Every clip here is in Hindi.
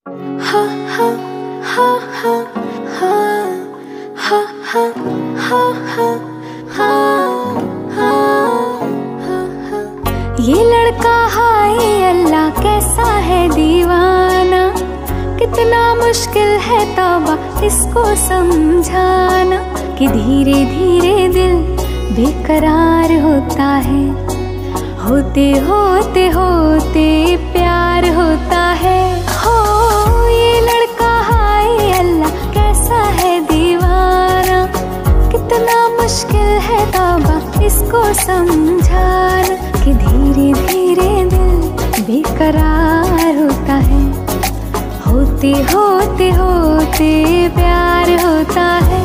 हा हा हा हा हा हा हा हा हा हा हा। ये लड़का हाय अल्लाह कैसा है दीवाना, कितना मुश्किल है तौबा इसको समझाना कि धीरे धीरे दिल बेकरार होता है, होते होते होते प्यार होता है। हो ये लड़का हाय अल्लाह कैसा है दीवाना, कितना मुश्किल है तौबा इसको समझाना कि धीरे धीरे दिल बेकरार होता है, होते होते होते प्यार होता है।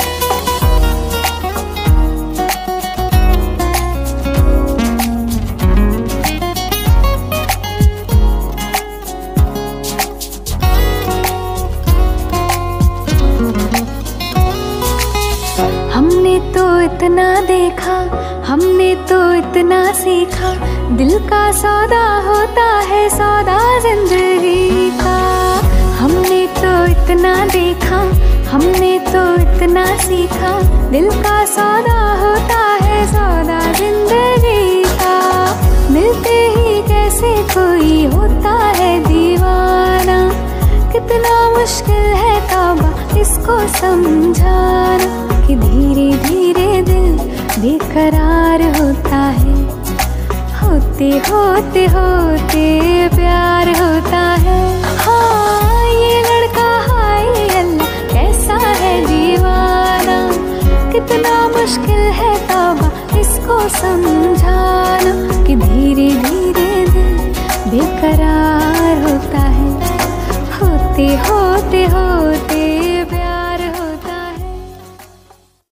हमने तो इतना देखा, हमने तो इतना सीखा, दिल का सौदा होता है सौदा जिंदगी का। हमने तो इतना देखा, हमने तो इतना सीखा, दिल का सौदा होता है सौदा जिंदगी का। मिलते ही कैसे कोई होता है दीवाना, कितना मुश्किल है तौबा इसको समझाना कि धीरे धीरे दिल बेकरार होता है, होते होते होते प्यार होता है। हाँ ये लड़का हाय अल्लाह कैसा है दीवाना, कितना मुश्किल है तौबा इसको समझाना कि धीरे धीरे दिल बेकरार होता है, होते होते होते